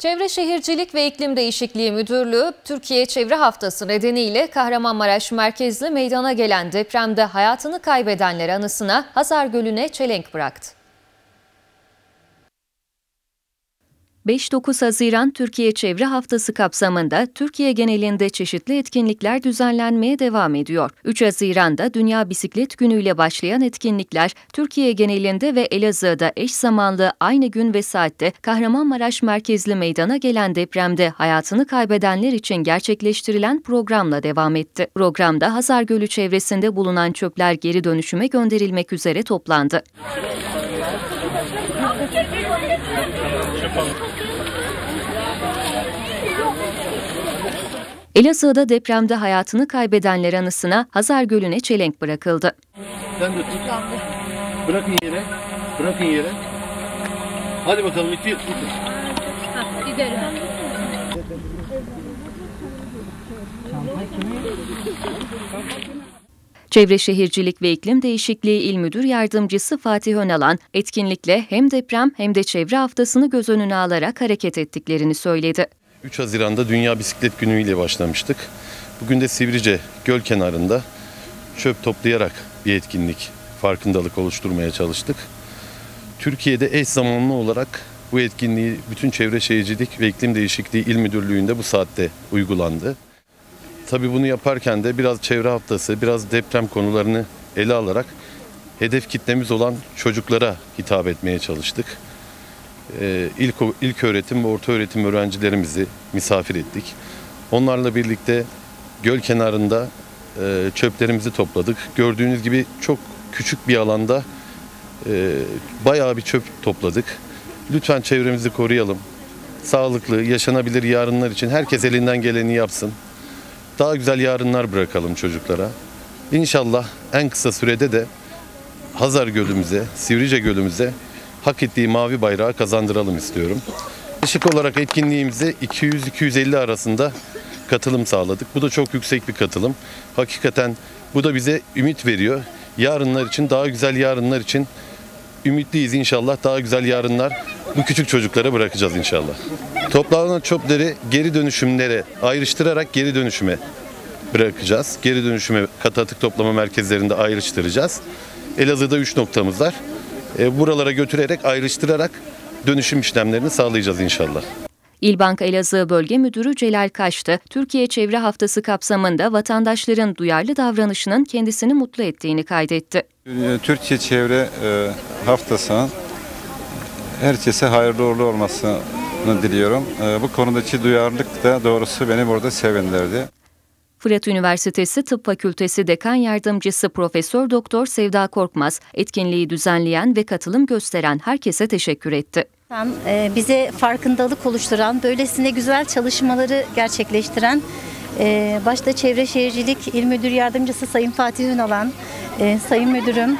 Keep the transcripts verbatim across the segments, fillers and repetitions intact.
Çevre Şehircilik ve İklim Değişikliği Müdürlüğü, Türkiye Çevre Haftası nedeniyle Kahramanmaraş merkezli meydana gelen depremde hayatını kaybedenler anısına Hazar Gölü'ne çelenk bıraktı. beş dokuz Haziran Türkiye Çevre Haftası kapsamında Türkiye genelinde çeşitli etkinlikler düzenlenmeye devam ediyor. üç Haziran'da Dünya Bisiklet Günü ile başlayan etkinlikler Türkiye genelinde ve Elazığ'da eş zamanlı aynı gün ve saatte Kahramanmaraş merkezli meydana gelen depremde hayatını kaybedenler için gerçekleştirilen programla devam etti. Programda Hazar Gölü çevresinde bulunan çöpler geri dönüşüme gönderilmek üzere toplandı. Elazığ'da depremde hayatını kaybedenler anısına Hazar Gölü'ne çelenk bırakıldı. Sen de tut. Bırakın yere. Bırakın yere. Hadi bakalım itiyor. Gidelim. Çevre Şehircilik ve İklim Değişikliği İl Müdür Yardımcısı Fatih Önalan, etkinlikle hem deprem hem de çevre haftasını göz önüne alarak hareket ettiklerini söyledi. üç Haziran'da Dünya Bisiklet Günü ile başlamıştık. Bugün de Sivrice göl kenarında çöp toplayarak bir etkinlik, farkındalık oluşturmaya çalıştık. Türkiye'de eş zamanlı olarak bu etkinliği bütün Çevre Şehircilik ve İklim Değişikliği İl Müdürlüğü'nde bu saatte uygulandı. Tabii bunu yaparken de biraz çevre haftası, biraz deprem konularını ele alarak hedef kitlemiz olan çocuklara hitap etmeye çalıştık. Ee, ilk, ilk öğretim ve orta öğretim öğrencilerimizi misafir ettik. Onlarla birlikte göl kenarında e, çöplerimizi topladık. Gördüğünüz gibi çok küçük bir alanda e, bayağı bir çöp topladık. Lütfen çevremizi koruyalım. Sağlıklı, yaşanabilir yarınlar için herkes elinden geleni yapsın. Daha güzel yarınlar bırakalım çocuklara. İnşallah en kısa sürede de Hazar Gölü'müze, Sivrice Gölü'müze hak ettiği mavi bayrağı kazandıralım istiyorum. Yaklaşık olarak etkinliğimize iki yüz iki yüz elli arasında katılım sağladık. Bu da çok yüksek bir katılım. Hakikaten bu da bize ümit veriyor. Yarınlar için, daha güzel yarınlar için ümitliyiz inşallah. Daha güzel yarınlar bu küçük çocuklara bırakacağız inşallah. Toplanan çöpleri geri dönüşümlere ayrıştırarak geri dönüşüme bırakacağız. Geri dönüşüme katı atık toplama merkezlerinde ayrıştıracağız. Elazığ'da üç noktamız var. E, buralara götürerek, ayrıştırarak dönüşüm işlemlerini sağlayacağız inşallah. İlbank Elazığ Bölge Müdürü Celal Kaş'ta Türkiye Çevre Haftası kapsamında vatandaşların duyarlı davranışının kendisini mutlu ettiğini kaydetti. Türkiye Çevre Haftası'nın herkese hayırlı uğurlu olmasını diliyorum. Bu konudaki duyarlılık da doğrusu beni burada sevindirdi. Fırat Üniversitesi Tıp Fakültesi Dekan Yardımcısı Profesör Doktor Sevda Korkmaz, etkinliği düzenleyen ve katılım gösteren herkese teşekkür etti. Bize farkındalık oluşturan, böylesine güzel çalışmaları gerçekleştiren, başta Çevre Şehircilik İl Müdür Yardımcısı Sayın Fatih Önalan, Sayın Müdürüm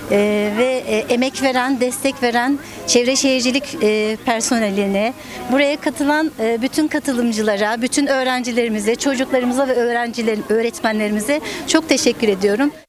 ve emek veren, destek veren Çevre Şehircilik personeline, buraya katılan bütün katılımcılara, bütün öğrencilerimize, çocuklarımıza ve öğrencilerin, öğretmenlerimize çok teşekkür ediyorum.